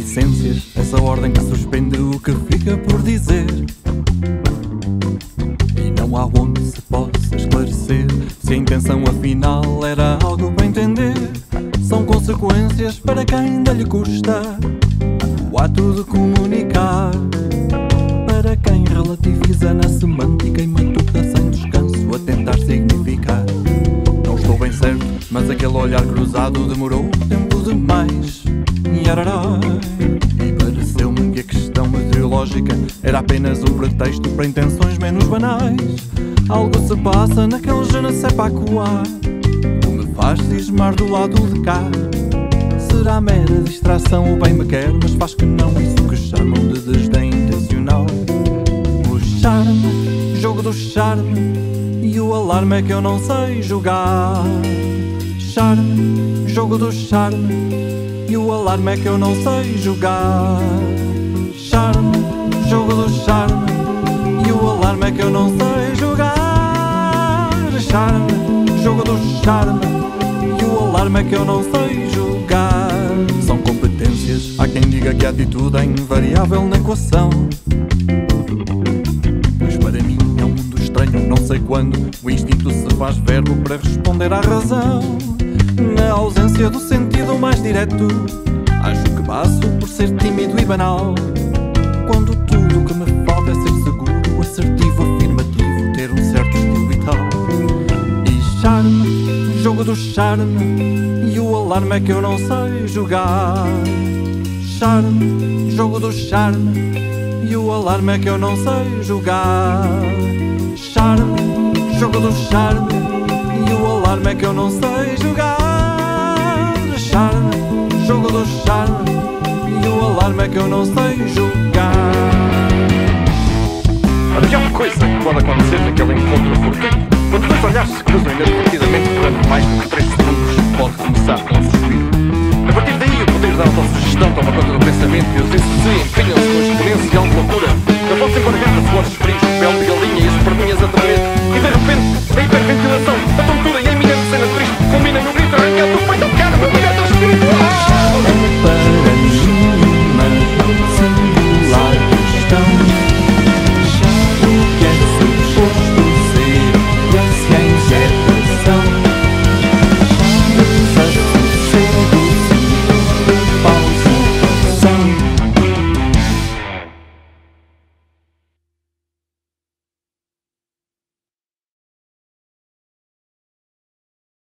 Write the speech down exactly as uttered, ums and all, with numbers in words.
reticências, essa ordem que suspende o que fica por dizer. E não há onde se possa esclarecer se a intenção afinal era algo para entender. São consequências para quem ainda lhe custa o ato de comunicar. Para quem relativiza na semântica e matuta sem descanso a tentar significar. Não estou bem certo, mas aquele olhar cruzado demorou tempo demais. E pareceu-me que a questão meteorológica era apenas um pretexto para intenções menos banais. Algo se passa naquele je ne sais pas quoi que me faz cismar do lado de cá. Será mera distração, o bem me quer, mas faz que não, isso que chamam de desdém intencional. O charme, jogo do charme, e o alarme é que eu não sei jogar. Charme, jogo do charme, e o alarme é que eu não sei jogar. Charme, jogo do charme, e o alarme é que eu não sei jogar. Charme, jogo do charme, e o alarme é que eu não sei jogar. São competências, há quem diga que a atitude é invariável na equação. Pois para mim é um mundo estranho, não sei quando o instinto se faz verbo para responder à razão. Na ausência do sentido mais direto, acho que passo por ser tímido e banal. Quando tudo o que me falta é ser seguro, assertivo, afirmativo, ter um certo estilo e tal. E charme, jogo do charme, e o alarme é que eu não sei jogar. Charme, jogo do charme, e o alarme é que eu não sei jogar. Charme, jogo do charme, e o alarme é que eu não sei jogar. Charme, jogo do charme, e o alarme é que eu não sei jogar. Olha, que há uma coisa que pode acontecer naquele encontro fortuito. Quando dois olhares se cruzam inadvertidamente durante mais do que três segundos, pode começar com um suspiro. A partir daí, o poder da autossugestão toma conta do pensamento e os esse se empenham-se com exponência